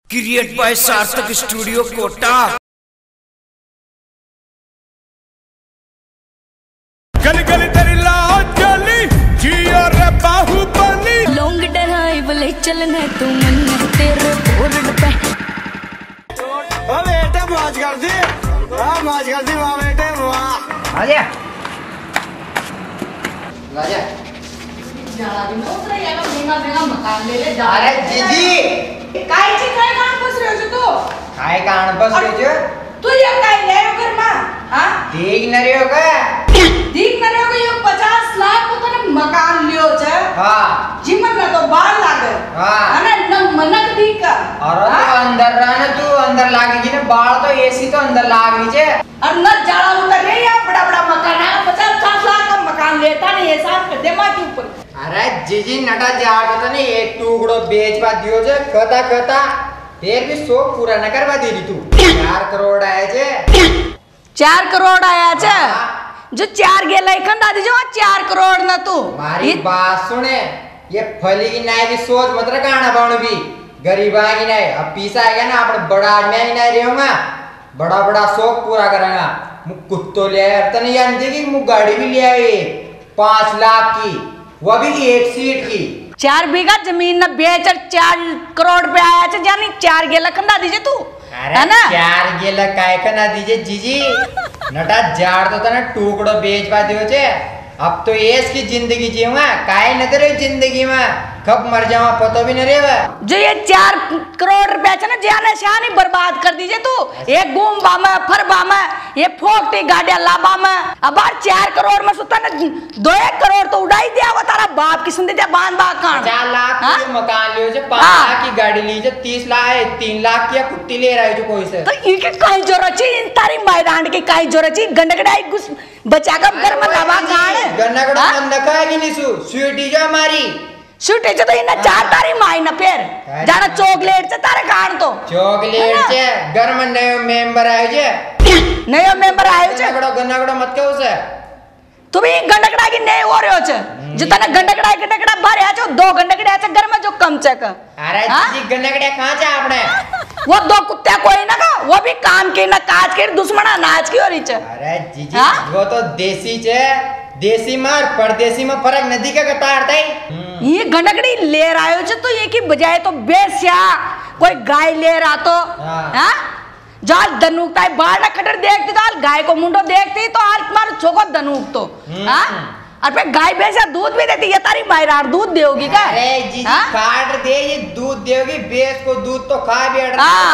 Create by Sarthak studio Kota. गली गली तेरी लाज जली जियो रे बाहुबली लोंग डराई बोले चलने तू मन तेरे बोर्ड पे ओ बेटे मौज कर दी वाह बेटे वाह आजा आजा मकान ले ले जा। अरे जीजी काय कान बस रह्यो छ तू काय कारण बस रह्यो छ तू ये काय ल्यायो घरमा हां देख न रह्यो का यो 50 लाख को तने मकान लियो छ हां जीवन में तो बाल लागे हां अने न मनक दी का अरे तो अंदर रहने तू अंदर लागेगी ना बाल तो एसी तो अंदर लाग रही छे और न जाला उतर रे या बड़ा बड़ा मकान है 50 लाख का मकान लेता नहीं ये साहब के दिमाग के ऊपर। अरे जीजी नटा जाड़ तो नहीं एक टुकड़ो बेचवा दियो छे कथा फिर भी शौक पूरा न करवा दे रही तू 4 करोड़ आया छे 4 करोड़ आया छ जो 4 गेला इखन दादी जो 4 करोड़ न तू मारी बात सुने ये फली की नाई की सोच मत रखाना बाणु भी गरीबा की नाई अब पीसा आएगा ना अपने बड़ा आदमी ही नहीं रहूंगा बड़ा शौक पूरा करेगा मुझ कुत्तो ले आया तने जानती कि मुझ गाड़ी भी ले आए 5 लाख की वो भी 1 सीट की 4 बीघा जमीन न बेच 4 करोड़ पे आया छ जानी 4 गेला खंदा दीजिए तू है ना 4 गेला काय कना दीजिए जीजी नटा जाड़ तो तना टुकड़ो बेचवा दियो छे अब तो एस की जिंदगी जीऊंगा काय न करे जिंदगी में कब मर जाऊं पता भी न रेवा जो ये 4 करोड़ रुपया छ ना जाने शानी बर्बाद कर दीजिए तू एक घूम बामा फर बामा ये फोकती गाड़ियां लाबा में अब 4 करोड़ में सुता न 2 करोड़ तो उड़ाई दिया वो तारा बाप की सुन दे बांध बा कान 4 लाख की मकान लियो छे 5 लाख की गाड़ी ली छे 30 लाख 3 लाख की कुत्ती ले रहा है जो कोई से तो इके काई जरूरत छी तारी मैदान की काई जरूरत छी गंडगड़ाई घुस बचा का घर में लाबा कान गन्नगड़ा मन नखागी निसु स्वीटी जो हमारी छूटे तो इना 4 तारी माई न फिर जाना चॉकलेट से तारे कान तो चॉकलेट छे घर में नयो मेंबर आयो छे नयो मेंबर आयो छे गन्नगड़ा मत कहू से तू भी गंडगड़ा की नहीं हो रहे हो छे जितना गंडगड़ा भरे छो 2 गंडगड़ा छे घर में जो कम छे का अरे जी गन्नगड़ा कहां छे आपने वो 2 कुत्ते कोई ना का वो भी काम के ना काज के दुश्मन नाच की हो रही छे अरे जीजी वो तो देसी छे देसी मार परदेसी में फर्क नदी का कतारता ही ये गंडगड़ी ले आयो छे तो ये की बजाय तो बेस्या कोई गाय ले रहा तो हां जाल दनुकता है बाल ना खटर देखती तो हाल गाय को मुंडो देखती तो हाल तुम्हारा छोको दनुक तो हां और पे गाय भैंस दूध भी देती ये तारी मायरार दूध देगी का अरे जीजी काट दे ये दूध देगी भैंस को दूध तो खा भी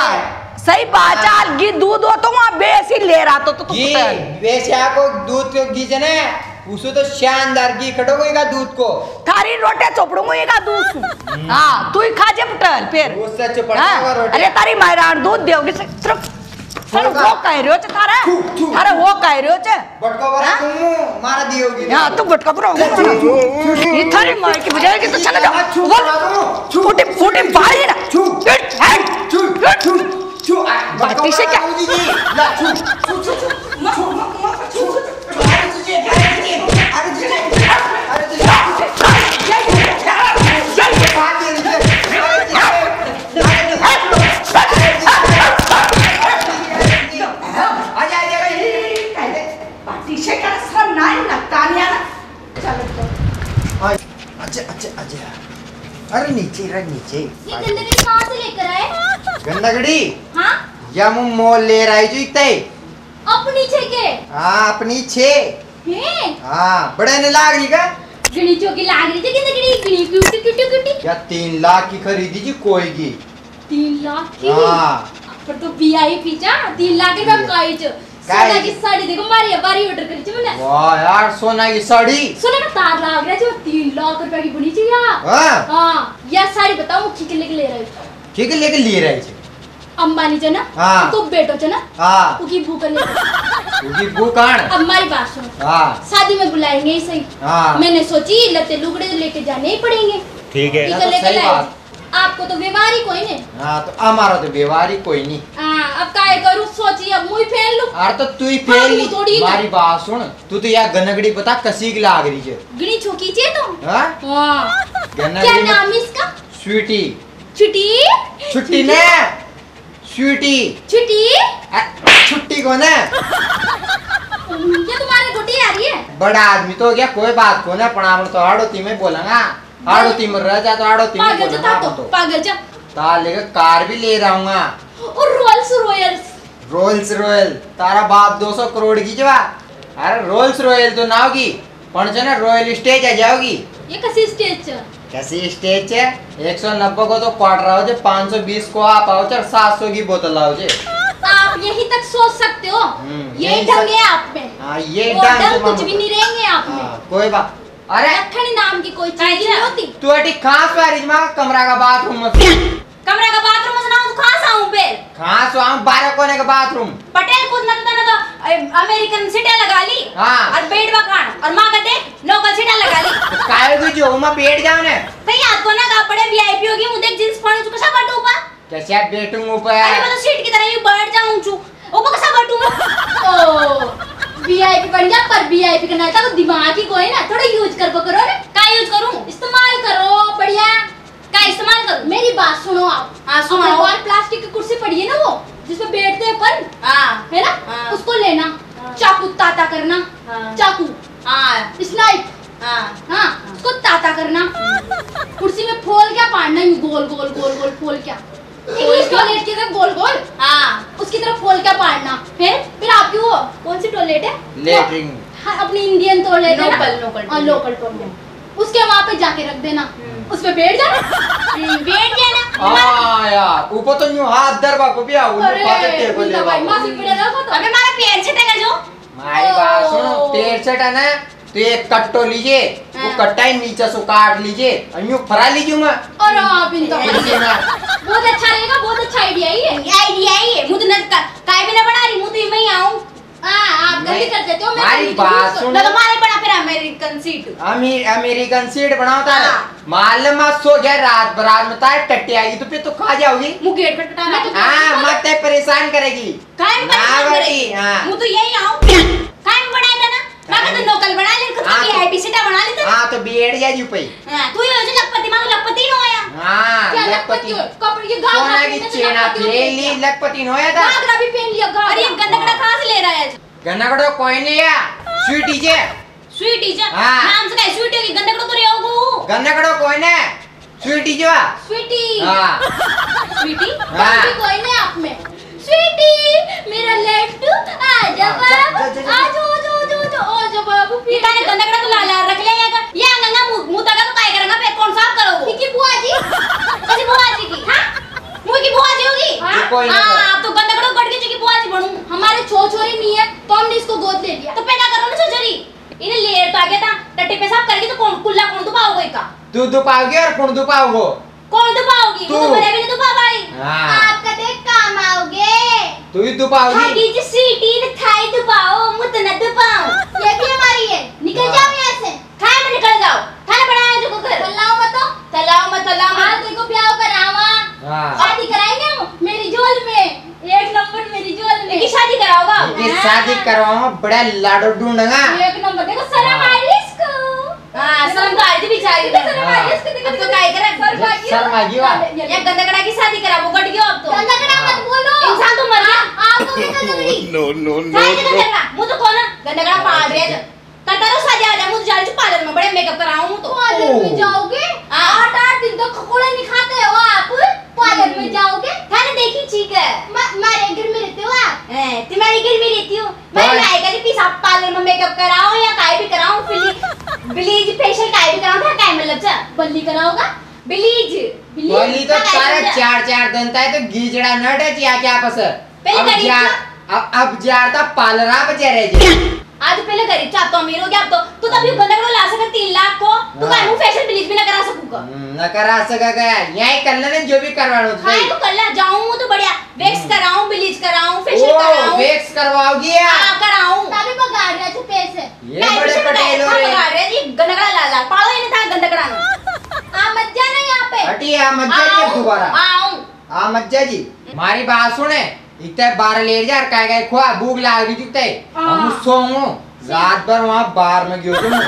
सही बात है घी दूध हो तो वहां भैंस ही ले रहा तो घी भैंसिया को दूध को घी जने उसे तो शानदार घी खड़ोगेगा दूध को थारी रोटे चोपड़ूंगा दूध हां तू ही खा जे पुटल फिर उससे चोपड़ूंगा रोटी अरे तारी मायरार दूध देगी सिर्फ सर वो कह रहे हो छ थारे अरे वो कह रहे हो छ बटका बरा तुम मार दियोगी हां तू बटका बरा ये थारी मार की बजाय कि तो चला जा फूटी बारी ना छू बाती से क्या ला छू अरे नीचे ये गंदगी कहाँ से लेकर आए? गंदगड़ी हाँ? या मु मोल ले रही जो इतने अपनी छे के? हाँ अपनी छे हैं? हाँ बड़े ने लाग रही का? गणी चौकी लाग रही थी गंदगड़ी गणी क्यूटी या 3 लाख की खरीदी जी कोई की 3 लाख की? हाँ पर तो वीआईपी चा 3 लाख के दाम काई च सोना की साड़ी देखो मारी बारी ऑर्डर करी थी मैंने वाह यार सोना की साड़ी सोना का तार लाग रहा है जो 3 लाख रुपए की बनी थी यार हाँ या साड़ी बताओ मुखी के लेके ले रहे हो ठीक है लेके ले रहे थे अंबानी च ना तो बेटो च ना उकी भूख उकी भूख आण हमारी बात सुनो शादी में बुलाएंगे ही सही मैंने सोची लते लुगड़े लेके जाने ही पड़ेंगे ठीक है सही बात आपको तो व्यवहार ही कोई नहीं हाँ तो हमारा तो व्यवहार ही कोई नहीं अब काय करूं सोची अब मुई फेल लूं अरे तो तू ही फेल ली हमारी बात सुन तू तो यार गनगड़ी बता कसी की लाग रही है गणी छोकी छे तुम हां क्या नाम इसका स्वीटी छुट्टी छुट्टी ने स्वीटी छुट्टी छुट्टी को ना ये तुम्हारी गुटी आ रही है। बड़ा आदमी तो क्या कोई बात को ना पढ़ावण तो हाड़ोती में बोलेगा हाड़ोती में रह जा तो हाड़ोती में पागल बोलेगा जा तो पागल जा। तार लेकर कार भी ले रहूंगा और रोल्स रॉयल्स रोल्स रॉयल तारा बाप 200 करोड़ की जवा अरे रोल्स रॉयल तो ना होगी पण ना रॉयल स्टेज आ जाओगी। ये कैसी स्टेज है? कैसी स्टेज है 190 को तो क्वार्टर आओ जे 520 को आप आओ चे 700 की बोतल आओ जे। आप यही तक सोच सकते हो। ये यही ढंग है आप में। हाँ ये वो ढंग ढंग तो कुछ भी नहीं रहेंगे आप में। कोई बात अरे अठनी नाम की कोई चीज नहीं होती। तू अटी खास वारिज मां कमरा का बाथरूम में कमरे का बाथरूम में सुनाऊं तो कहां से आऊं बे? खास वहां 12 कोने का बाथरूम पटेल खुद न तो अमेरिकन सीटें लगा ली। हाँ। और बेड बकान और मां का देख लोकल सीटें लगा ली। काय को जो मैं बैठ जाऊं ने कहीं आपको ना का पड़े वीआईपी होगी मुझे जींस पहन चुका सब बैठूं ऊपर। कैसे बैठूं ऊपर अरे मैं तो सीट की तरह ही बैठ जाऊं छु ऊपर कैसा बैठूं मैं? ओ वीआईपी बन गया पर वीआईपी करना था तो दिमाग ही कोई ना थोड़ा यूज करो ना। का यूज करूं? इस्तेमाल करो बढ़िया। का इस्तेमाल करूं? मेरी बात सुनो आप। हां सुनो। और प्लास्टिक की कुर्सी पड़ी है ना वो जिसपे बैठते हैं अपन। हां है ना उसको लेना चाकू ताता करना चाकू स्नाइप हाँ उसको ताता करना कुर्सी में फोल क्या पाड़ना गोल गोल गोल गोल फोल क्या इंग्लिश टॉयलेट की तरह गोल गोल उसकी तरफ फोल क्या पाड़ना फिर आपकी वो कौन सी टॉयलेट है लेटरिन अपनी इंडियन टॉयलेट है लोकल टॉयलेट उसके वहाँ पे जाके रख देना उस पे बैठ जाना यार ऊपर तो यूं हाथ दरबा को भी आओ टेबल ले भाई मासी पड़े रखो तो अबे मारा पैर छटेगा जो मारी बात सुनो पैर छटा ना तो एक कट्टो लीजिए वो कट्टा ही नीचे से काट लीजिए और यूं फरा लीजिए मैं और आप इनका बहुत अच्छा रहेगा बहुत अच्छा आइडिया ही है मुझे न काय भी ना बना रही मुझे मैं आऊं आप गलती कर देते हो हमारी बात सुनो ना तुम्हारे बना फिर अमेरिकन सीट बनाता है मालूम मत सो गया रात बरात में तार टट्टी आएगी तो फिर तो खा जाओगी मुंह गेट पे टटाना हां मत ते परेशान करेगी काय में परेशान करेगी मुंह तो यही आऊं काय में बनाएगा ना मैं तो लोकल बना ले खुद की वीआईपी सीटा बना ले हां तो बैठ जा जू पे हां तू ये जो लखपति मां लखपति न होया हां लखपति कपड़े ये गाल सोना की चेना पहन ली लखपति न होया था घाघरा भी पहन लिया घाघरा अरे ये गंदकड़ा कहां से ले रहा है गन्नागड़ो कोई नहीं है स्वीटी जे नाम से काय स्वीटी की गन्नागड़ो तो रे होगो गन्नागड़ो कोई ने स्वीटी जो स्वीटी हां स्वीटी कोई नहीं आप में स्वीटी मेरा लड्डू आजा बाबू आजा बाबू ये काने गंदकड़ा तो लाल रख लेगा ये अंगंगा मुंह तक तो काय करेगा बे कौन साफ करोगे की बुआ जी कैसी बुआ जी की हां मुंह की बुआ जी होगी हां आप तो गंदकड़ो गड़ के की बुआ जी बनूं हमारे छोरी नहीं है तो हमने इसको गोद ले लिया तो पैदा करो ना छोरी इन्हें लेर तो आ गया था टट्टी पेशाब करेगी तो कौन कुल्ला कौन दुपाओगे का तू दुपाओगे और कौन दुपाओगे कौन दुपाओगी तू तो मेरे भी नहीं दुपा भाई हां आपका देख काम आओगे तू ही दुपाओगी खागी जी सीटी ने थाई दुपाओ मुत न दुपाओ ये भी हमारी है निकल जाओ यहां से खाए में निकल जाओ खाना बनाया जो कर तलाव मत हां देखो ब्याह करावा हां शादी कराएंगे हम मेरी झोल में एक नंबर मेरी झोल में की शादी कराओगा की शादी करवाऊंगा बड़ा लाडो ढूंढूंगा एक नंबर देखो शर्म आ रही इसको हां शर्म तो आ रही बेचारी शर्म आ रही इसको अब तो काय करे शर्म आ गई वाह ये गंदकड़ा की शादी करा वो गट गयो अब तो गंदकड़ा मत बोलो इंसान तो मर गया आपको भी कर दूंगी नो मुझे तो कौन गंदकड़ा पाल रहे है कटारो शादी आ जा मुझे जाल च पार्लर में बड़े मेकअप कराऊं तो पार्लर में जाओगे 8 दिन तो खकोड़े नहीं खाते हो आप पार्लर में जाओगे खाने देखी ठीक है हमारे घर में रहते हो आप तुम्हारे घर में रहती हूँ मैं लाएगा कि आप पार्लर में मेकअप कराओ या काय भी कराऊं ब्लीच फेशियल काय भी कराऊं था काय मतलब चा बल्ली कराओगा ब्लीच बल्ली तो तारा 4 दिन तक तो गीजड़ा न डे क्या पस अब जाता पार्लर आ बचे रहे आज पहले गरीब चाह तो अमीर हो गया अब तो तू तभी गंदकड़ो ला सके 3 लाख को तू काय मुंह फेशियल ब्लीच भी ना करा सकूगा ना करा सका गया यही कर लेने जो भी करवानो हां तो कर ले जाऊं तो बढ़िया वैक्स कराऊं ब्लीच कराऊं फेशियल कराऊं वैक्स करवाओगी हां कराऊं तभी बगाड़ रहे थे पैसे ये बड़े पटेल हो रे बगाड़ रहे जी गंदकड़ा ला पालो ही नहीं था गंदकड़ा आ मत जाना यहां पे हटी आ मत जा दोबारा आऊं आ मत जा जी हमारी बात सुने इतने 12 ले जा काय काय खुआ भूख लाग रही थी हम सोऊं रात भर वहां बार में गयो तुम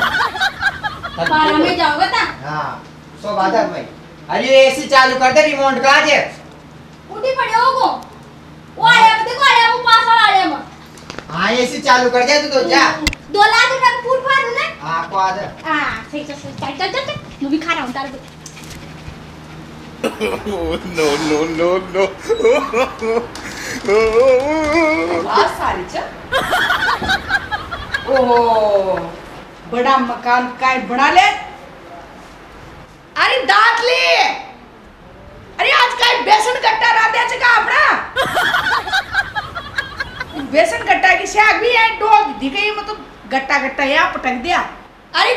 बार में जाओगे ता हां सो बात है भाई अरे एसी चालू कर दे रिमोट कहां है उठी पड़े होगो वो आया देखो आया वो पास वाला आया म हां एसी चालू कर दे तू तो जा 2 लाख रुपया का फूट फाड़ ना हां को आ जा हां सही चल मैं भी खा रहा हूं तारे No, no, no, no. बहुत सारी च ओहो बड़ा मकान काय बना ले। अरे दातली अरे आज काय बेसन गट्टा रांध्या च का आपणा बेसन गट्टा की शाक भी है डोग दिखे मतलब गट्टा गट्टा या पटक दिया। अरे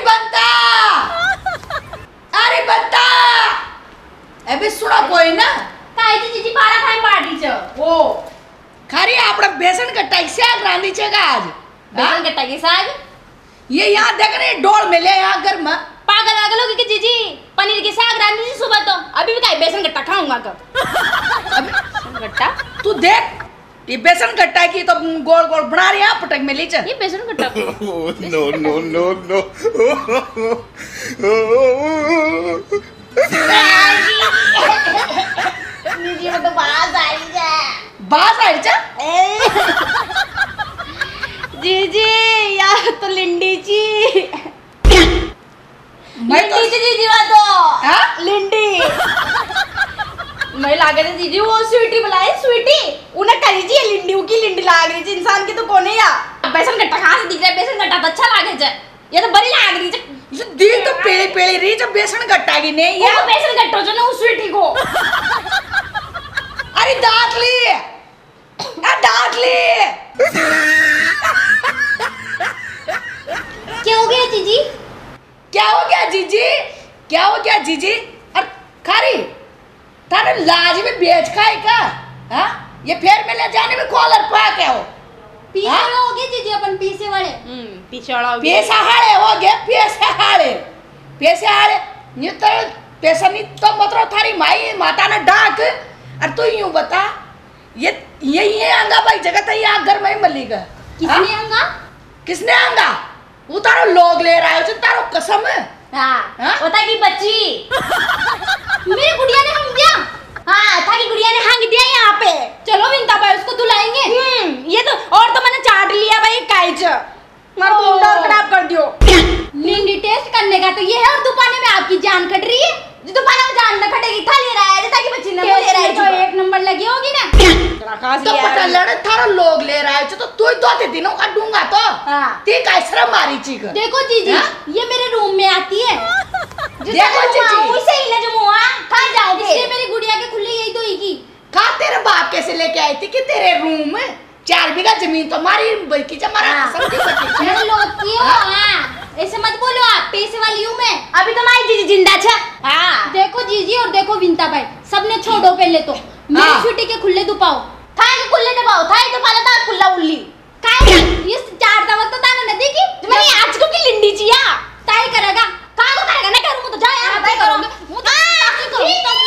बंता अबे सुना कोई ना काय जी जी बारा खाई पार्टी छ ओ खारी आपड़ा बेसन गट्टा की शाक रांधी छ का आज बेसन गट्टा के साग ये यहाँ देख रहे डोल में ले यहाँ घर में पागल आगल होगी कि जीजी पनीर के साग रांधी थी सुबह तो अभी भी काय बेसन गट्टा खाऊंगा कब अबे बेसन गट्टा तू देख ये बेसन गट्टा की तो गोल गोल बना रही है पटक में ले चल। ये बेसन गट्टा No, no, no, no. जीजी में तो बात आई है बात आई चा जीजी यार तो लिंडी जी मैं तो लिंडी जीजी वा तो हाँ? लिंडी मैं लागे थे जीजी वो स्वीटी बुलाए स्वीटी उन्हें करी जी लिंडी की लिंडी लाग रही थी इंसान की तो कौन है यार बेसन गट्टा कहाँ से दिख रहा है बेसन गट्टा तो अच्छा लागे जे ये तो बड़ी लाग रही है ये दिल तो पेली पेली रही जब बेसन गट्टा की नहीं वो ये बेसन गट्टा जो ना उस स्वीटी को अरे दातली क्या हो गया जीजी क्या हो गया जीजी अरे खारी तारे लाज में बेच खाए का हाँ ये फेर में ले जाने में कॉलर पा क्या हो पीछे हाँ? वाला हो गया जीजी अपन पीछे वाले पीछे वाला हो पैसा हाड़े हो गए पैसे हाड़े ये तो पैसा नहीं तो मतलब थारी माई माता ने डाक और तू यूं बता ये आंगा भाई जगह तो यहाँ घर में ही मलेगा किसने आंगा किसने आंगा वो तारो लोग ले रहा है तारो कसम है हाँ होता की बच्ची मेरी गुड़िया ने हंग दिया हाँ था की गुड़िया ने हंग दिया यहाँ पे चलो विंता भाई उसको धुलाएंगे ये तो और तो मैंने चाट लिया भाई काइच मारो मुंडा खराब कर दियो लिंडी टेस्ट करने का तो ये है और दुकाने में आपकी जान कट रही है जो दुकान में जान न कटेगी था ले रहा है ताकि बच्ची ने ले रहा है तो एक नंबर लगी होगी ना तो पता लड़े थारा लोग ले रहा है तो तू ही 2 दिनों का दूंगा तो हाँ। ती का शर्म मारी चीक देखो जीजी ये मेरे रूम में आती है देखो जीजी उसे ही ना जो मुआ कहां जाओगे इसलिए मेरी गुड़िया के खुली यही तो ही की का तेरे बाप कैसे लेके आई थी कि तेरे रूम में 4 बीघा जमीन तो मारी बल्कि जमारा कसम की बची मैंने लोती हूं हां ऐसे मत बोलो आप पैसे वाली हूं मैं अभी तो मारी जीजी जिंदा छ हां देखो जीजी और देखो विंता भाई सबने छोड़ो पहले तो मेरी छुट्टी के खुले दुपाओ थाए के खुले दबाओ थाए तो पाला ता खुला उल्ली काय ये 4 दावत तो ताने न देखी मैंने आज को की लिंडी चिया ताई करेगा का तो करेगा ना करूं तो जा यार ताई करोगे मुंह तो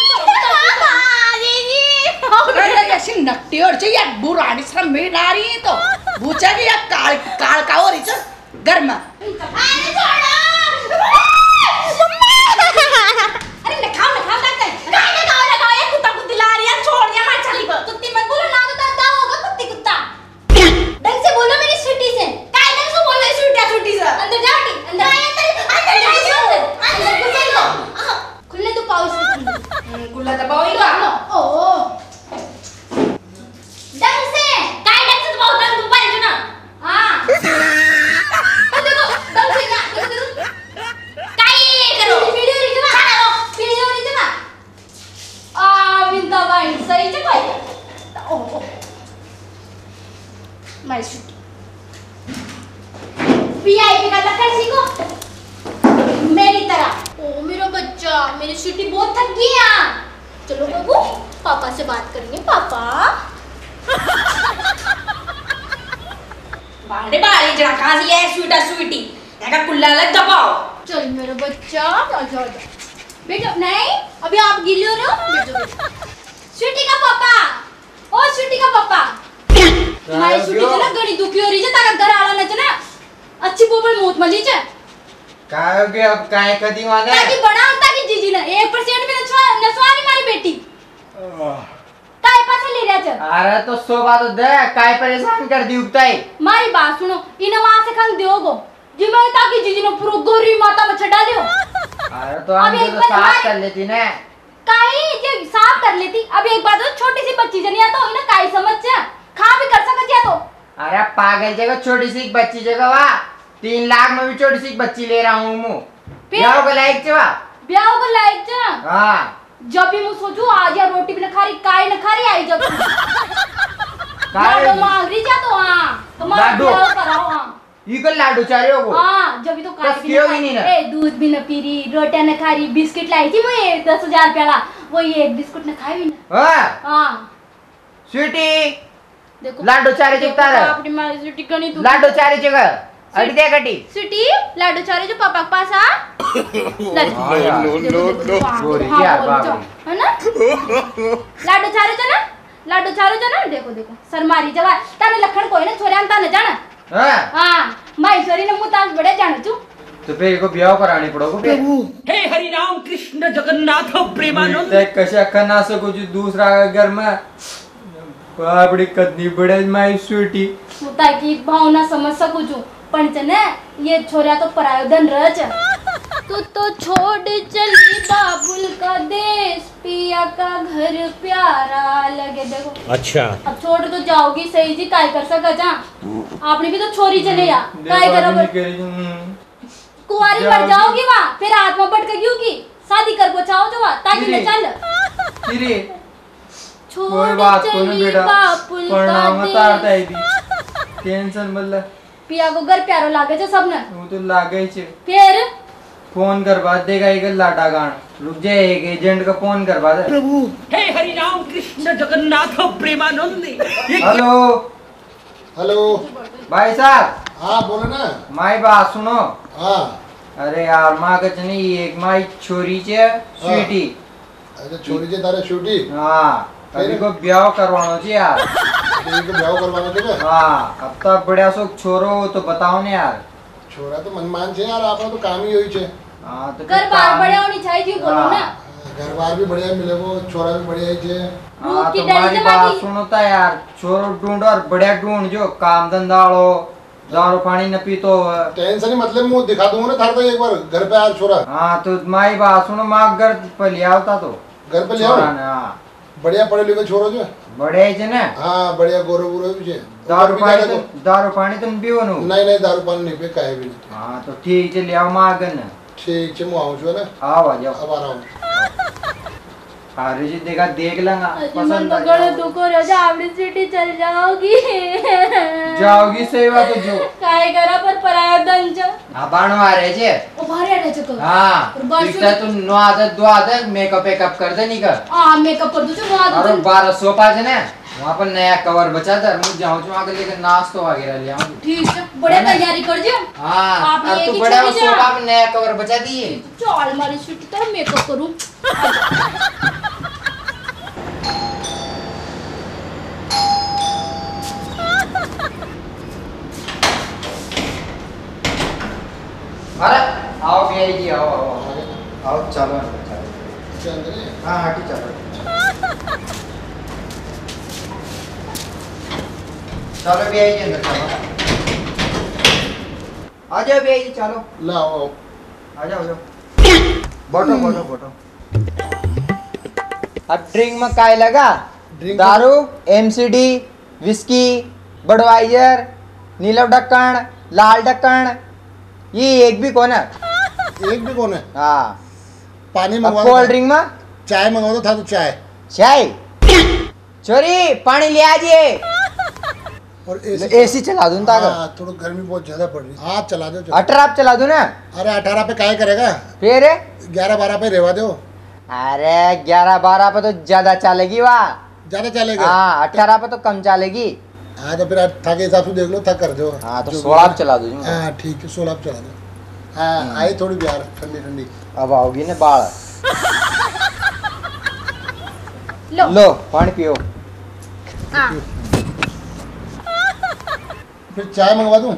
अरे ऐसी नट्टी और चाहिए बुरानी शर्म में ना रही है तो पूछा कि यार काल का हो रही छ घर में अरे छोड़ो अरे नखाओ ताते काय लगाओ ये कुत्ता कुत्ती ला रही है छोड़ दिया मार चली को कुत्ती मत बोलो ना तो दादा होगा कुत्ती कुत्ता ढंग से बोलो मेरी स्वीटी से काय ढंग से बोलो स्वीटी से अंदर जाओ अंदर घुस लो खुले तो पाओ इसके कुल्ला दबाओ ही लो ओ ढंग से काय ढंग से दबाओ ढंग तुम पर जो ना हां देखो ढंग से ना काय करो वीडियो रिजमा वीडियो रिजमा आ विंता भाई सही से भाई ओ माय शूट वीआईपी का लक्कड़ सीखो मेरी तरह ओ मेरा बच्चा मेरी शूटी बहुत थक गई है चलो बाबू पापा से बात करेंगे पापा बाड़े बाड़ी जरा कहां से है स्वीटी यहाँ का कुल्ला लग दबाओ चल मेरा बच्चा जा बेटा नहीं अभी आप गिले हो रहे हो बेटो स्वीटी का पापा ओ स्वीटी का पापा माय स्वीटी जना गड़ी दुखी हो रही है ताका घर आला न ना अच्छी बोबल मोत मली छ काय हो गया अब काय कदी माने ताकि बड़ा होता कि जीजी ने 1% में नसवारी मारी बेटी काय पास ले रहा छ अरे तो सोबा तो दे काय परेशान कर दी उगताई। मारी बात सुनो इन वहां से खंग दियोगो जी मैं ताकि जीजी ने पूरा गोरी माता में छड़ा लियो। अरे तो हम तो साफ कर लेती ना काई जे साफ कर लेती। अब एक बात तो छोटी सी बच्ची जनिया तो इना काई समझ जा खा भी कर सकत या तो। अरे पागल जगह छोटी सी बच्ची जगह वा 3 लाख में भी छोटी सी बच्ची ले रहा हूँ मु ब्याह को लायक छवा ब्याह को लायक जा। हां जब भी मैं सोचू आज या रोटी भी न खा रही काय न खा रही आई जब लाडू मांग रही जा तो हां तुम्हारा ब्याह कराओ हां इको लाडू चाहे हो हां जब भी तो काय भी ना ए दूध भी न पी रही रोटियां न खा रही बिस्किट लाई थी मैं 10,000 रुपया का वो ये एक बिस्कुट न खाई भी ना। हां स्वीटी देखो लाडू चारे चिपता रहा अपनी मां स्वीटी कनी तू लाडू चारे जगह अड़ी दे गटी स्वीटी लाडू चारे जो पापा के पास आ नो गोरी क्या बाबू है ना लाडू चारो जना देखो देखो सरमारी जवा ताने लखन कोई ना छोरे अंता न जाना। हां माईश्वरी ने मुताज बड़े जानो छु तो पे को ब्याह करानी पड़ोगो प्रभु। हे हरि राम कृष्ण जगन्नाथ प्रेमानंद ते कशा खना से कुछ दूसरा घर में बड़ी कदनी बड़े माई स्वीटी मुता की भावना समझ सकू छु पण ने ये छोरा तो परायोधन रच तू तो छोड़ चली बाबुल का देश पिया का घर प्यारा लगे देखो। अच्छा अब छोड़ तो जाओगी सही जी काय कर सका जा आपने भी तो छोरी चले या काय करो कुंवारी मर जाओगी वहां फिर आत्मा भटक गई की शादी कर बचाओ जो ताकि न चल तेरे कोई बात को ना बेटा परिणाम उतारता है भी टेंशन मतलब पिया को घर प्यारो लागे छ सबने वो तो लागे छ फिर फोन करवा देगा एक लाटा गान रुक जाए एक एजेंट का फोन करवा दे प्रभु। हे हरि राम कृष्ण जगन्नाथ प्रेमानंद। हेलो हेलो भाई साहब हाँ बोलो ना माई बात सुनो। हाँ अरे यार माँ कचनी एक माई छोरी छे स्वीटी अच्छा छोरी छे तारे स्वीटी हाँ अभी को ब्याह करवानो छे यार इनको ब्याह करवाना छे हाँ अब तक बढ़िया सो छोरो तो बताओ ने यार छोरा तो मनमान छे यार आपनो तो काम ही होई छे। हाँ तो घर बार बढ़िया होनी चाहिए जी बोलो ना घर बार भी बढ़िया मिलेगो छोरा भी बढ़िया ही छे। हाँ तो हमारी बात सुनो ता यार छोरो ढूंढ और बढ़िया ढूंढ जो काम धंधा लो दारू पानी न पी तो टेंशन ही मतलब मुंह दिखा दूंगा ना थार तो एक बार घर पे यार छोरा। हाँ तो माई बात सुनो माँ घर पे ले आवता तो घर पे ले आओ बढ़िया पढ़े लिखे छोरो जो बढ़िया है ना। हाँ बढ़िया गोरो गोरो भी छे। दारू पानी तो नहीं पियो नु नहीं दारू पानी नहीं पे काहे भी नहीं। हाँ तो ठीक है ले आओ माँ घर न ठीक छे मुंह आऊं छो ना आओ आ जाओ अब आ रहा हूं। अरे जी देखा देख लेंगा पसंद तो गड़े दुख हो रहा आपनी सिटी चल जाओगी जाओगी सही बात तो जो काय करा पर पराया दंज हाँ बाणो आ रहे छे ओ भारी आटे छ तो हाँ इसका तू 9 आदत 2 आदत मेकअप कर दे नहीं कर हां मेकअप कर दू छ वहां और 12 सोफा है ना वहां पर नया कवर बचा था मुझे जाऊं वहां के लेकर नाश्ता वगैरह ले आऊं। ठीक है बढ़िया तैयारी कर जो। हां और तू बड़ा सोफा में नया कवर बचा दिए चल मारी सिटी तो मेकअप करूं। अरे आओ बेरी जी आओ चलो हाँ हाँ ठीक चलो चलो बेरी जी अंदर चलो आ जाओ बेरी जी चलो लाओ आ जाओ बैठो अब ड्रिंक में काय लगा दारू एमसीडी विस्की बडवाइजर नीलव ढक्कन लाल ढक्कन ये एक भी कौन है हाँ पानी मंगवा कोल्ड ड्रिंक में चाय मंगवा था तो चाय चोरी पानी ले आजिए और एसी चला दूं ताकि थोड़ा गर्मी बहुत ज्यादा पड़ रही है। हाँ चला दो 18 आप चला दूं ना। अरे 18 पे काय करेगा फिर 11-12 पे रेवा दो। अरे 11-12 पे तो ज्यादा चलेगी वाह ज्यादा चलेगा। हाँ 18 पे तो कम चलेगी। हाँ तो फिर था के हिसाब से देख लो था कर दो। हाँ तो 16 चला दूं। हाँ ठीक है 16 चला दो। हाँ आई थोड़ी प्यार ठंडी ठंडी अब आओगी ना बाढ़ लो पानी पियो। फिर चाय मंगवा दूं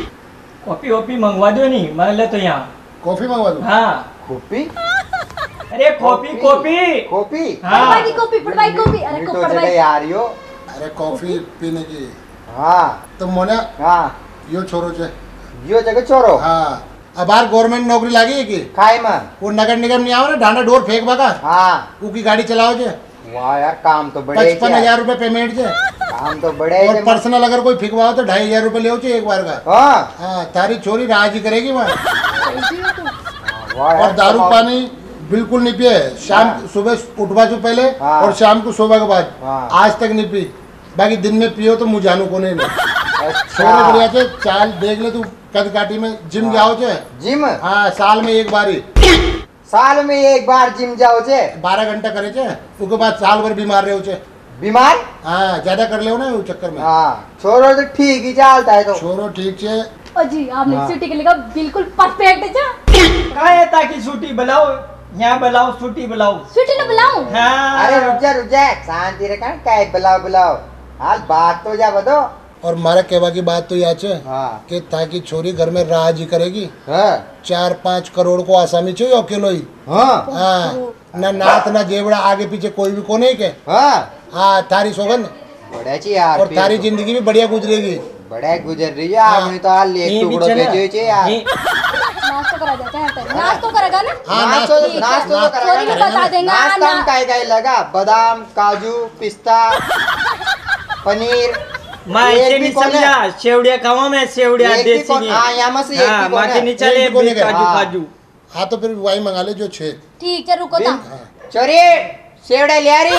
कॉफी वॉफी मंगवा दो नहीं मान ले तो यहाँ कॉफी मंगवा दूं। हाँ कॉफी अरे कॉपी कॉपी कॉपी पड़वाई की कॉपी अरे को पड़वाई यार यो अरे कॉफी पीने की हाँ तो मोने हाँ यो छोरो छे यो जगह छोरो हाँ अब बार गवर्नमेंट नौकरी लागी है की खाए में वो नगर निगम नहीं आओ ना ढांडा डोर फेंक बगा हाँ उकी गाड़ी चलाओ जे वाह यार काम तो बड़े 55,000 रुपए पेमेंट जे काम तो बड़े और पर्सनल अगर कोई फिकवाओ तो 2,500 रुपए ले एक बार का हाँ हाँ तारी छोरी राजी करेगी वहाँ वाह और यार दारू पानी बिल्कुल नहीं पिए शाम सुबह उठवा से पहले हाँ। और शाम को सोने के बाद हाँ। आज तक नहीं पी बाकी दिन में पियो तो मुँह जानू को नहीं अच्छा छोरे बढ़िया छे चाल देख ले तू कद काटी में जिम जाओ छे जिम हाँ साल में एक बार ही साल में एक बार जिम जाओ छे 12 घंटा करे छे उसके बाद साल भर बीमार रहो छे बीमार हाँ ज्यादा कर ले ना वो चक्कर में हाँ छोरो तो ठीक ही चलता है तो छोरो ठीक छे ओ जी आपने हाँ। सिटी के लिए बिल्कुल परफेक्ट है जा कहा है ताकि छुट्टी बुलाओ यहाँ बुलाओ छुट्टी बुलाओ सिटी ने बुलाऊं हाँ अरे रुक जा शांति रखा क्या बुलाओ बुलाओ हाल बात तो जा बतो और मारा कहवा की बात तो याद छे हाँ कि ताकि छोरी घर में राज ही करेगी हाँ 4-5 करोड़ को आसामी चाहिए अकेलो ही हाँ हाँ ना नात ना जेवड़ा आगे पीछे कोई भी को नहीं के हाँ हाँ थारी सौगंध बड़ा ची यार और थारी जिंदगी भी बढ़िया गुजरेगी बड़ा गुजर रही है आपने तो हाल एक टुकड़ो भेजे छे यार नाश्ता करा जाता है नाश्ता करेगा ना हाँ नाश्तो नाश्तो नाश्तो तो छोरी भी करेगा बता देंगे नाश्ता में काय लगा बादाम काजू पिस्ता पनीर माँ एक ऐसे भी नहीं कौन है? समझा सेवड़िया खावा मैं सेवड़िया एक भी देसी कौन- की हाँ, यहाँ में से एक हाँ भी कौन माँ है? के नीचे ले एक भी कौन है? काजू हाँ। काजू हाँ तो फिर वही मंगा ले जो 6 ठीक है रुको ता चोरी सेवड़े ले आ रही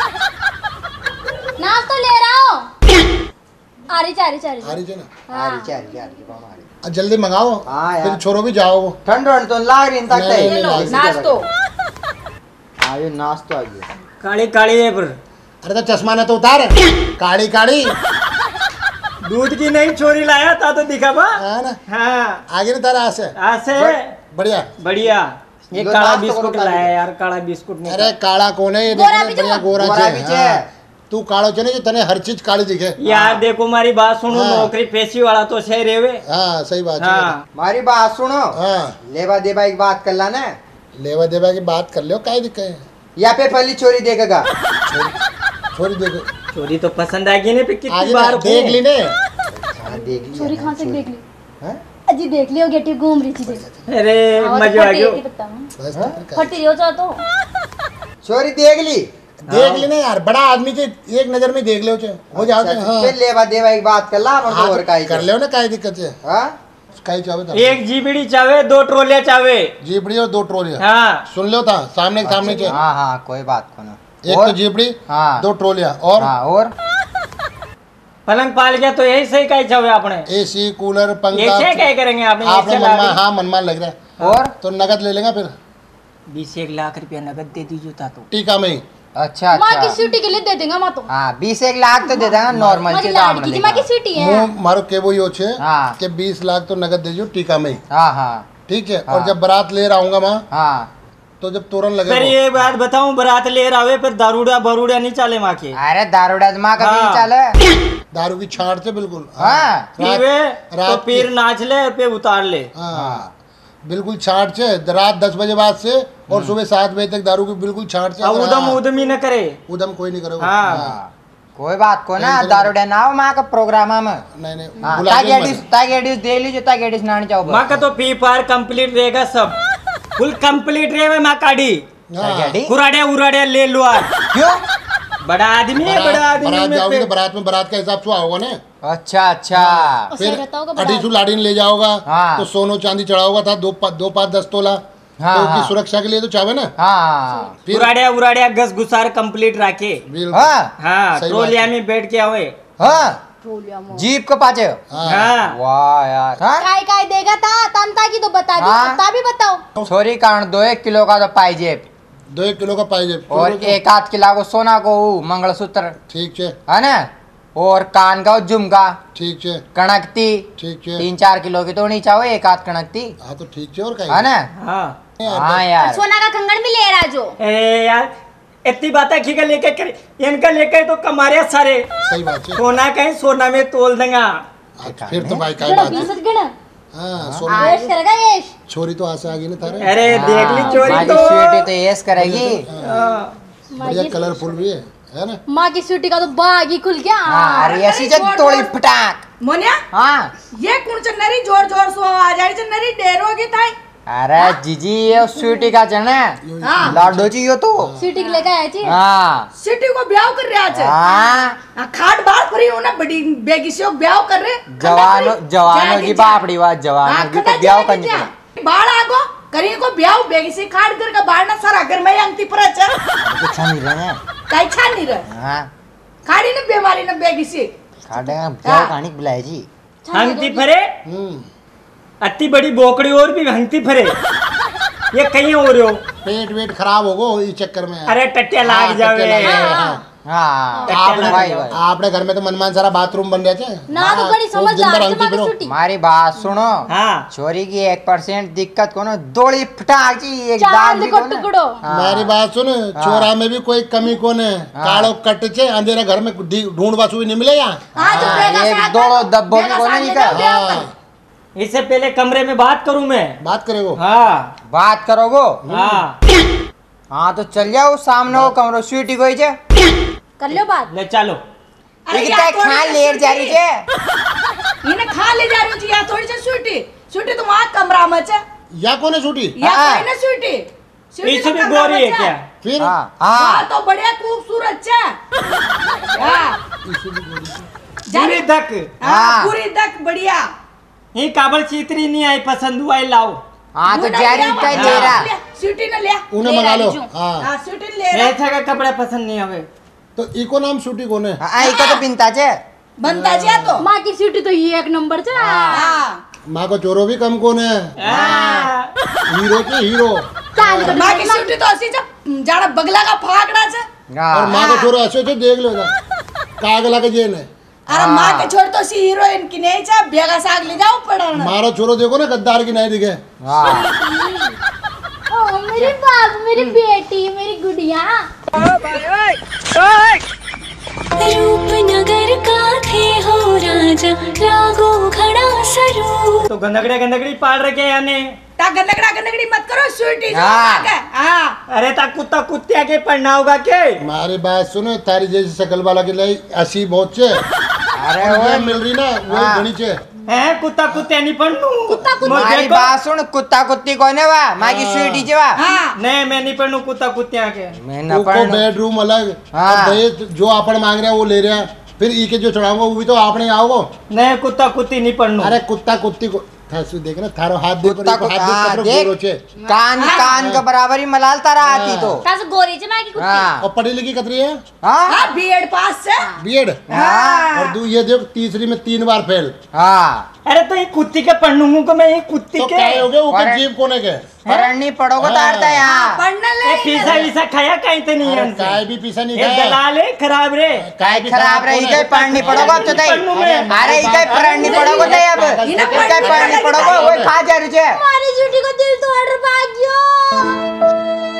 नाश्ता ले रहा हूं आ रही आ रही छे ना आ रही चार चार की बात आ रही अब जल्दी मंगाओ हाँ यार। फिर छोरो भी जाओ ठंड ठंड तो लाग रही तक नहीं, नहीं, नहीं, नाश्तो आयो नाश्तो आ गया काली काली है पर अरे तो चश्मा ना तो उतार काली काली दूध की नहीं छोरी लाया था तो दिखा बा हाँ ना हाँ आगे ना तारा आसे आज से बढ़िया बढ़िया ये लो काला नाश्तो बिस्कुट करो लाया काली। यार काला बिस्कुट नहीं अरे काला कौन है ये गोरा देखने भी बढ़िया जो- गोरा गोरा छे भी छे। हाँ। तू कालो छे ने जो तने हर चीज काली दिखे यार देखो मारी बात सुनो हाँ। नौकरी पेशी वाला तो सही रेवे हाँ सही बात है हाँ मारी बात सुनो हाँ लेवा देवा एक बात कर ला ना लेवा देवा की बात कर लो काय दिक्कत है या पे पहली चोरी देखेगा छोरी देखो चोरी तो पसंद आएगी नहीं पे कितनी आगे बार ना, देख ली ने हाँ, देख लिया छोरी ना, कहां से चोरी। देख ली हाँ? अजी देख लियो गेटी घूम रही थी देख अरे मजा आ गयो बस तो फिर काय। फटी हो जा तो चोरी देख ली देख ली ने यार बड़ा आदमी के एक नजर में देख लो छे हो जाओ अच्छा, हाँ फिर लेवा देवा एक बात कर ला हम हाँ, तो और काई कर लो ना काय दिक्कत है हाँ काय चाहे तो एक जीबीडी चावे 2 ट्रोलिया चावे जीपड़ी और 2 ट्रोलियां हाँ सुन लो था सामने सामने के हाँ हाँ कोई बात को ना एक और? तो जीपड़ी हाँ 2 ट्रोलियां और हाँ और पलंग पाल गया तो यही सही कही चावे आपने एसी कूलर पंखा ऐसे क्या करेंगे आपने आपने ऐसे मनमान ला हाँ मनमान लग रहा है और तो नगद ले लेगा फिर 20 लाख रुपया नगद दे दीजिए था तो टीका में ही अच्छा मां की अच्छा स्वीटी के लिए दे देगा मां तो हाँ 20 लाख तो दे देगा नॉर्मल मारी के दाम लाडकी की मां की स्वीटी है मुंह मारो के वो यो छे हाँ। कि 20 लाख तो नगद दे जो टीका में ही हाँ हाँ ठीक है हाँ। और जब बारात ले आऊंगा वहाँ हाँ तो जब तोरण फिर लगे ये बात बताऊं बारात ले रहा फिर दारूड़ा भरूड़ा नहीं चाले माँ के अरे दारूड़ा माँ का हाँ। भी चले दारू की छाट से बिल्कुल हाँ। पीवे तो रात फिर की- नाच ले पे उतार ले हाँ बिल्कुल छाट से रात 10 बजे बाद से और सुबह 7 बजे तक दारू की बिल्कुल छाट से अब अगर उदम हाँ, उदमी न करे उदम कोई नहीं करेगा हाँ। हाँ, कोई बात को ना टेंशन दारूड़ा ना हो माँ का प्रोग्राम में नहीं नहीं हाँ बुला ताकि के एडिस मत। ताकि एडिस दे लीजिए ताकि एडिस नानी चाहो माँ का तो फ्री फायर कंप्लीट रहेगा सब फुल कंप्लीट रहे माँ काढ़ी हाँ, कुराड़े उराड़े ले लो आज क्यों बड़ा आदमी है बड़ा बारात आदमी बारात में जाओगे पे- तो बारात में बारात का हिसाब से होगा ना अच्छा अच्छा और सही रहता होगा बड़ा अटीसू लाडीन ले जाओगा हाँ। तो सोनो चांदी चढ़ाओगा था 2-5-10 तोला हाँ, तो उसकी हाँ। सुरक्षा के लिए तो चाहे ना हाँ फिर उराड़े उराड़े घस घुसार कंप्लीट रखे बिल्कुल हाँ हाँ सही ट्रोलिया बात है। में बैठ के आवे हाँ जीप के पाचे हाँ हाँ वाह यार हाँ काय काय देगा था तमता की तो बता दो हाँ। ता भी बताओ छोरी कारण 2-1 किलो का तो पाइजे 2-1 किलो का पाइजे और 1-8 किलो को सोना को ऊ मंगलसूत्र ठीक है है ना और कान का झुमका ठीक है कणकती ठीक है 3-4 किलो की तो नहीं चाहो 1-8 कणकती हाँ तो ठीक है और है कहीं ना हाँ हाँ यार सोना का कंगन भी ले रहा जो ए यार इतनी बातें खींच लेके कर इनका लेके तो कमारे सारे सही बात है सोना कहीं सोना में तोल देंगे फिर तो भाई काय गणा बात है 20 गणा हाँ सोनू ऐश करेगा ऐश। छोरी तो आसे आ गई ना थारे। अरे देख ली चोरी माँ की तो स्वीटी तो यस करेगी। बढ़िया कलरफुल भी है ना। माँ की स्वीटी का तो बाग ही खुल गया। हाँ अरे ऐसी जब तोड़ी फटाक। मोनिया हाँ ये कुण चन्नरी जोर जोर सो आ जाए चन्नरी देर होगी थाई। अरे जीजी ये स्वीटी का चना हाँ। लाडो जी यो तो। स्वीटी के लेकर आए थी। हाँ सिटी को ब्याह कर रहा है। हाँ खाट बार फ्री होना बड़ी बेगी से ब्याह कर रहे। जवानों की बापड़ी बात जवानों की तो ब्याह करनी पड़े। बाढ़ आगो करी को ब्याह बेगी से खाट कर का बाढ़ ना सारा घर में अंगती पर अच्छा अच्छा नहीं रहे काई छा नहीं रहे। हाँ खाड़ी ने बीमारी ने बेगी से खाटे ब्याह कहानी बुलाए जी। हंगती फरे अति बड़ी बोकड़ी और भी हंगती फरे। ये कहीं हो रहे हो। पेट वेट खराब होगो इस चक्कर में। अरे टट्टिया लाग जावे। हाँ आपने घर में तो मनमान सारा बाथरूम बन रहे थे ना तो बड़ी समझदार है माँ की स्वीटी। हमारी बात सुनो। हाँ चोरी की 1% दिक्कत को ना दोड़ी फटाक जी एक चांद दाग को टुकड़ो। मेरी बात सुन चोरा में भी कोई कमी कोने कालो कट छे अंधेरा घर में ढूंढ बासु नहीं मिले यहाँ। एक दो डब्बों की कोने निकल। इससे पहले कमरे में बात करूं मैं। बात करेगो हाँ बात करोगो। हाँ हाँ तो चल जाओ सामने वो कमरो स्वीटी कोई छे कर लो बात। ले चलो। खा लेट जा रही छे। इन्हें खा ले जा रही थी या थोड़ी सी स्वीटी स्वीटी तो वहाँ कमरा में छे या कौन है छूटी या कोई ना स्वीटी पीछे भी गोरी है क्या? फिर हाँ तो बढ़िया खूबसूरत छे। पूरी तक हाँ। पूरी तक बढ़िया। ये काबल चीतरी नहीं आई पसंद हुआ लाओ। हाँ तो जा रही का ले रहा स्वीटी ने लिया उन्हें मंगा लो। हाँ स्वीटी ले रहा ऐसा का कपड़ा पसंद नहीं हमें। तो इको नाम छूटी कौन है? हाँ इको तो पिंता छे बनता जा तो माँ की स्वीटी तो ये एक नंबर से। माँ को चोरो भी कम कौन है? हीरो के हीरो। माँ की स्वीटी तो ऐसी जब जाड़ा बगला का फाकड़ा छे। और माँ को चोरो ऐसे थे देख लो कागला के जेल है। अरे माँ के छोड़ तो सी हीरोइन की नहीं छे बेगा साग ले जाओ पड़ाना। मारो छोरो देखो ना गद्दार की नहीं दिखे। ओ मेरी बाप मेरी बेटी मेरी गुड़िया। रूपनगर का थे हो राजा लागो खड़ा सरू। तो गंदगड़ी पाल रखे यानी। ता गंदगड़ी मत करो स्वीटी जो हाँ। आगे। हाँ अरे ता कुत्ता कुत्तिया के पढ़ना होगा के। हमारी बात सुनो तारी जैसी शकल वाला के लिए ऐसी बहुत छे। अरे और वो ये मिल रही ना वो हाँ। घनी छे। हैं कुत्ता कुत्तिया नहीं पढ़नू। हमारी बात सुन कुत्ता कुत्ती कोने वा माँ की स्वीटी छे वा। हाँ नहीं मैं नहीं पढ़नू कुत्ता कुत्तिया के। मैं न उनको पढ़ बेडरूम अलग हाँ। और दहेज जो आपन मांग रहे हैं वो ले रहे हैं फिर ई के जो चढ़ाऊंगा वो भी तो आपने आओगे। नहीं कुत्ता कुत्ती नहीं पढ़नू। अरे कुत्ता कुत्ती को देख ना थारो हाथ देख कुत्ता हाथ हाँ, देख देख गोरो छे। कान कान का बराबर ही मलाल तारा आती तो। कास गोरी से माँ की कुत्ती। हाँ और पढ़ी लिखी कतरी है हाँ हाँ बीएड पास से। बीएड। हाँ। और तू ये देख तीसरी में 3 बार फेल। हाँ अरे तो ये कुत्ती के पढ़नू को मैं ये कुत्ती तो के। काय हो गए ऊपर अरे- जीव कोने के पढ़नी पड़ोगे तारता यहाँ। पढ़ने ये ले पीसा वीसा खाया कहीं तो नहीं अरे है काय भी पीसा नहीं ये खाया दलाल है खराब रे। काय भी खराब रही कोने- गई पढ़नी पड़ोगे अब तो तई। पढ़नू में। अरे इके पढ़नी पड़ोगे तई अब इन्हें इके पढ़नी पड़ोगे वो खा जा रही है। हमारी स्वीटी को दिल तोड़ भाग्यो।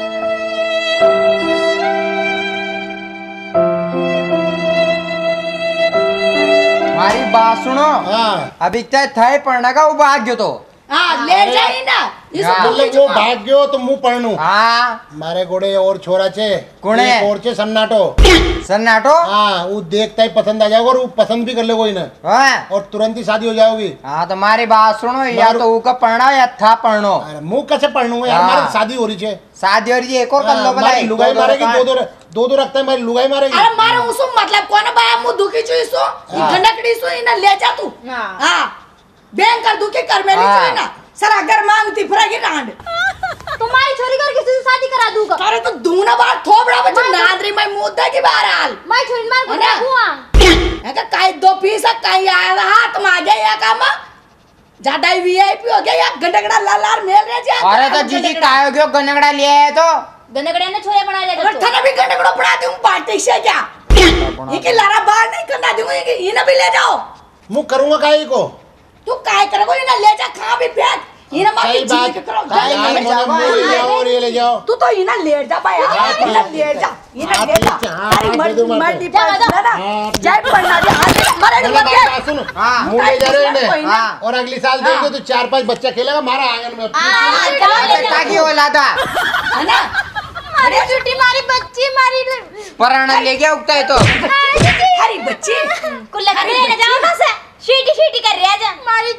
हमारी बात सुनो हाँ अभी तक थे पढ़ने का वो भाग्य तो। हाँ ले जाई ना इस हाँ। मतलब वो भाग्यो तो मुंह पढ़नू हाँ मारे गोड़े और छोरा छे कोने? एक और छे सन्नाटो। सन्नाटो हाँ वो देखता ही पसंद आ जाएगा और वो पसंद भी कर लेगो इन्हें हाँ और तुरंत ही शादी हो जाओगी। हाँ तो हमारी बात सुनो या तो ऊका पढ़ना या था पढ़नो। अरे मुंह कैसे पढ़नूंगा यार हाँ। हमारी शादी हो रही छे। शादी और ये एक और कर लो हमारी बताई लुगाई मारेगी दो रखता है हमारी लुगाई मारेगी। अरे मारे उसो मतलब कौन बाया मुंह दुखी चुई सो गंडकड़ी सो इना ले जा तू। हाँ बैंक कर दुखी कर मेली हाँ। चुई ना सारा घर मांगती फिरेगी रांड। तुम्हारी छोरी कर किसी से शादी करा दूंगा। अरे तो दूना बार थोबड़ा बच्चा नादरी मैं मुद्दा की बहरहाल। मैं छोरी मार को है ना? देखूंगा। है का काई 2 पीस काई आया हाथ में आ गया या काम ज्यादा ही वीआईपी हो गया या गंडकड़ा लाल मेल रे जा। अरे तो जीजी काय हो गयो गनगड़ा ले आए तो। गंदगड़े ने छोरे बना ले अरे थाने भी गंडकड़ा पड़ा दूं पार्टी से क्या। ये लारा बाहर नहीं करना दूंगा ये ना भी ले जाओ। मुंह करूंगा काई को तू काय करोगे ना ले जा खा भी फेंक इना मार सही बात करो काई ले जाओ और ये ले जाओ तू तो इना लेट जा बा यार इना लेट जा अरे मर्दी पर ना जय पढ़ना दे हाथ मारे मत सुनो मुंह ले जा रहे हैं और अगली साल देंगे तो 4-5 बच्चा खेलेगा हमारा आंगन में ताकि औलादा है ना मारी छुट्टी मारी बच्ची मारी पराना ले गया उगता है तो हरी बच्ची को लग रही है जाओ ना से शीटी कर रहा जा मारी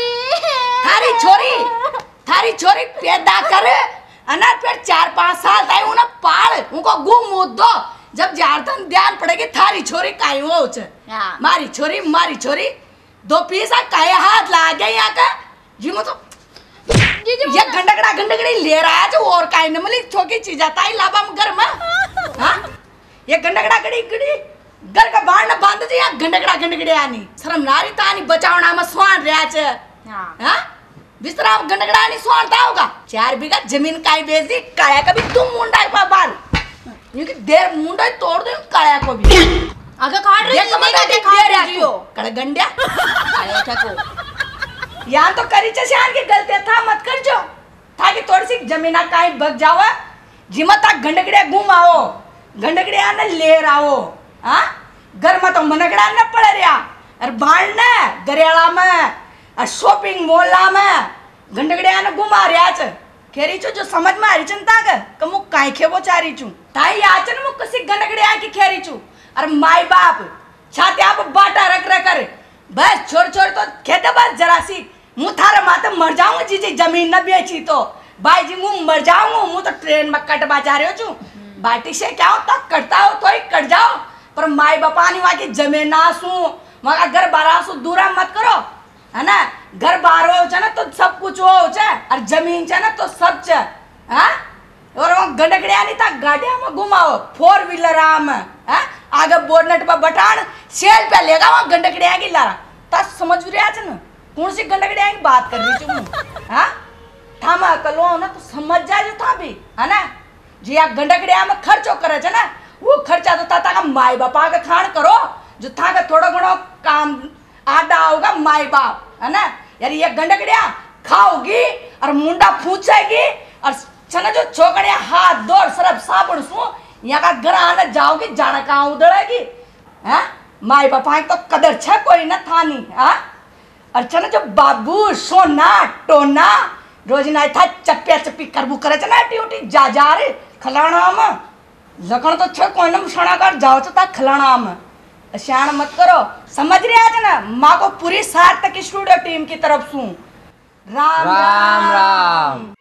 थारी छोरी पैदा करे अना फिर 4-5 साल ताई उन्हें पाल उनको गुम मुद दो जब जारतन ध्यान पड़ेगी थारी छोरी काई हो उच मारी छोरी 2 पीसा काए हाथ ला गया यहाँ का जिमो तो ये गंडगड़ी ले रहा है जो और काई न मिली छोकी चीज आता है लाभा में घर में हाँ ये गंडगड़ा गड़ी घर का बाढ़ न बांध दे यहाँ गंडगड़ी आनी शर्म नारी तानी बचावना में स्वान रहा चे हाँ बिस्तरा गंडगड़ा नहीं स्वानता होगा 4 बीघा जमीन काई बेच दी काया कभी तुम मुंडा है बाल क्योंकि देर मुंडा तोड़ दे काया को भी अगर काट रही है नहीं दे रहा तो कड़गंडिया आया था को यहाँ तो करी चशान की गलती था मत कर जो ताकि थोड़ी सी जमीना काई बग जाओ जिमता गंडगड़िया घूम आओ गंडगड़िया न ले रहो हाँ घर में तो मनगड़ा न पड़ रहा और बाढ़ न गरियाला में और शॉपिंग मॉल में गंडगड़िया न घुमा रहा च खेरी जो समझ में आ रही चिंता कर कमु काई खेबो चारी चू ताई आचन मु कसी गंडगड़िया की खेरी चू और माई बाप छाते आप बाटा रख कर बस छोड़ तो खेते बस जरा सी मुँह थारे माते मर जाऊंगा जी जमीन न बेची तो भाई जी मुँह मर जाऊंगा मुँह तो ट्रेन में कटवा जा रहे हो चू बाटी से क्या हो तक कटता हो तो ही कट जाओ पर माई बापा नहीं वहाँ की जमीन ना सू वहाँ घर बारह सू दूरा मत करो है ना घर बार हो ना तो सब कुछ हो और जमीन ना तो सब च हाँ और वहाँ गंडगड़िया नहीं था गाड़िया में घुमाओ 4 व्हीलर में आगे बोर्डनेट पर बटान सेल पे लेगा वहाँ गंडगड़िया की लारा तब समझ रहा है ना कौन सी गंडगड़िया की बात कर रही हूँ हाँ थामा कलो ना तो समझ जाए जो था भी है ना जी आप गंडगड़िया में खर्चो करे ना वो खर्चा तो था माई बापा का खान करो जो था का थोड़ा घणो काम आडा होगा माई बाप है ना यार ये गंडगड़िया खाओगी और मुंडा फूचेगी और छना जो छोकड़िया हाथ दौड़ सरब साबुन सू यहाँ का घर आने जाओगी जाना कहाँ उधड़ेगी हैं माई बापा तो कदर छे कोई न था नहीं हाँ और छना जो बाबू सोना टोना रोज ना था चप्पिया चप्पी करबू करे ना ड्यूटी जा रे खलाना में लखन तो छे कोई न सना कर जाओ तो ता खलाना में श्याण मत करो समझ रहे आज ना माँ को पूरी सार्थक स्टूडियो टीम की तरफ सू राम राम राम